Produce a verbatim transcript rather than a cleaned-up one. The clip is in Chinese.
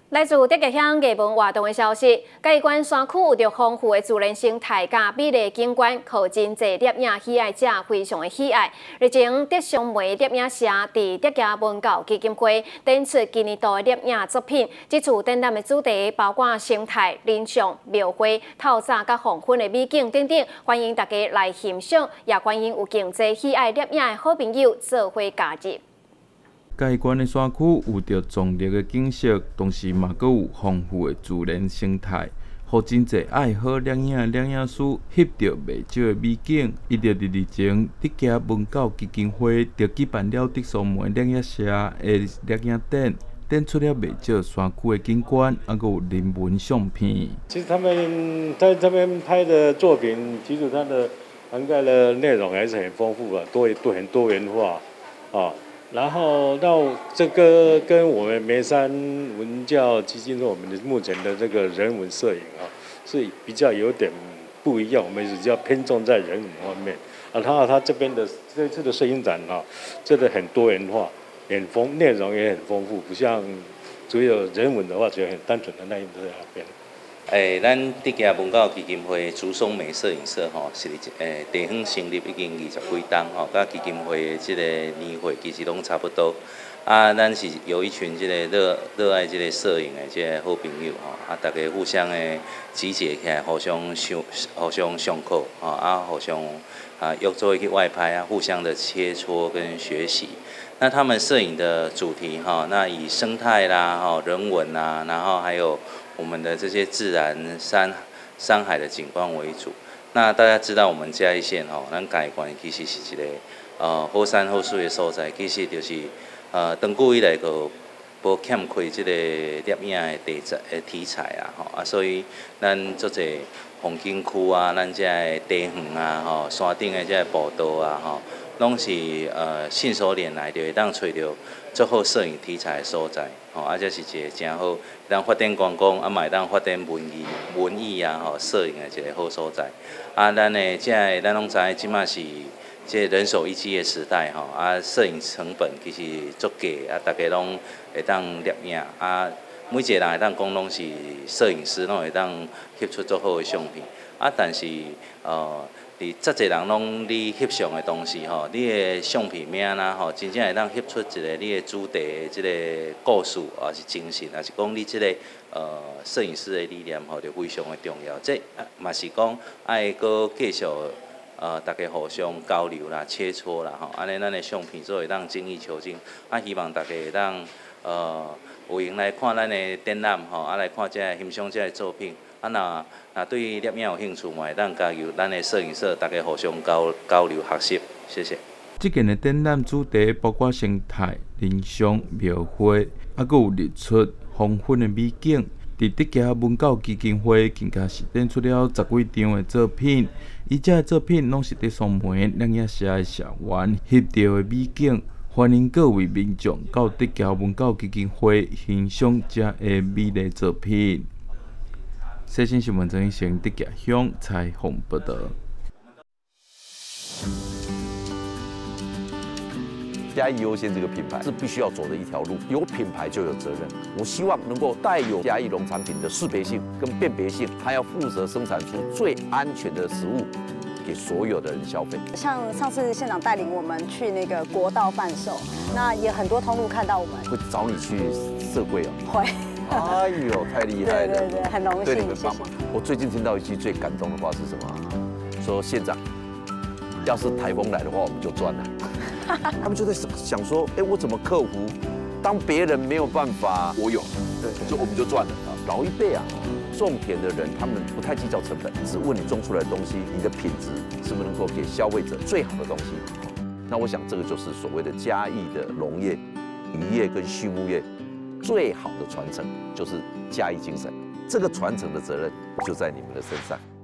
来自德吉乡艺文活动的消息，嘉义县山区有着丰富的自然生态甲美丽景观，靠真侪摄影喜爱者非常的喜爱。日前，德尚梅摄影社伫德家文教基金会展出今年度的摄影作品。这次展览的主题包括生态、林相、庙会、透早甲黄昏的美景等等，欢迎大家来欣赏，也欢迎有经济喜爱摄影的好朋友做伙加入。 嘉义县的山区有着壮丽的景色，同时嘛阁有丰富的自然生态，互真侪爱好摄影的摄影师翕到袂少的美景。伊着伫日前，德家文教基金会着举办了德尚梅摄影社的摄影展，展出了袂少山区的景观，还阁有人文相片。 其实他们在这边拍的作品，其实它的涵盖的内容还是很丰富的，多多很多元化啊。 然后到这个跟我们梅山文教基金会我们的目前的这个人文摄影啊，是比较有点不一样，我们比较偏重在人文方面。啊，然后他这边的这次的摄影展啊，真的很多元化，很丰，内容也很丰富，不像只有人文的话，只有很单纯的那一在那边。 诶，咱德家文教基金会竹松美摄影社吼，是诶地方成立已经二十几档吼，甲基金会的即个年会其实拢差不多。啊，咱是有一群即个热热爱即个摄影的即个好朋友吼，啊，大家互相的集结起来，互相相互相上课吼，啊，互相啊约做一个外拍啊，互相的切磋跟学习。那他们摄影的主题哈，那以生态啦、哈人文啦，然后还有 我们的这些自然山山海的景观为主。那大家知道，我们嘉义县吼，咱嘉义县其实是一个呃好山好水的所在，其实就是呃长久以来个无欠缺这个摄影的题材的题材啊，吼啊，所以咱做者风景区啊，咱这个地园啊，吼山顶的这个步道啊，吼，拢是呃信手拈来，就会当找到最好摄影题材的所在。 吼，啊，这是一个真好，当发展观光，啊，嘛会当发展文艺、文艺啊，吼，摄影的一个好所在。啊，咱的即个咱拢知，即马是即人手一机的时代，吼，啊，摄影成本其实足低，啊，大家拢会当摄影，啊，每一个人会当讲拢是摄影师，拢会当翕出足好的相片。啊，但是呃。 伫遮侪人拢你翕相的同时吼，你的相片名啦吼，真正会当翕出一个你的主题的即个故事，还是精神，还是讲你即个呃摄影师的理念吼，就非常的重要。这嘛是讲爱搁继续呃大家互相交流啦、切磋啦吼，安尼咱的相片才会当精益求精。啊，希望大家会当呃有闲来看咱的展览吼，啊来看这欣赏这个作品。 啊，那那对于摄影有兴趣，嘛会当加入咱的摄影社，大家互相交交流学习，谢谢。 这件的展览主题包括生态、林相、庙会，还阁有日出、黄昏的美景。伫德家文教基金会更加是展出了十几张的作品，伊遮的作品拢是德尚梅摄影社的社员翕到的美景。欢迎各位民众到德家文教基金会欣赏遮的美丽作品。 最新新闻从先德家乡采访报道。 嘉义优先这个品牌是必须要走的一条路，有品牌就有责任。我希望能够带有嘉义农产品的识别性跟辨别性，它要负责生产出最安全的食物给所有的人消费。 像上次县长带领我们去那个国道贩售，那也很多通路看到我们， 会找你去设柜哦。 会。 哎呦，太厉害了！ 对对对，很荣幸， 对你们帮忙。我最近听到一句最感动的话是什么？说县长，要是台风来的话，我们就赚了。他们就在想说，哎，我怎么克服？当别人没有办法，我有，对，就我们就赚了。老一辈啊，种田的人，他们不太计较成本，只问你种出来的东西，你的品质是不是能够给消费者最好的东西。那我想，这个就是所谓的嘉义的农业、渔业跟畜牧业。 最好的传承就是嘉义精神，这个传承的责任就在你们的身上。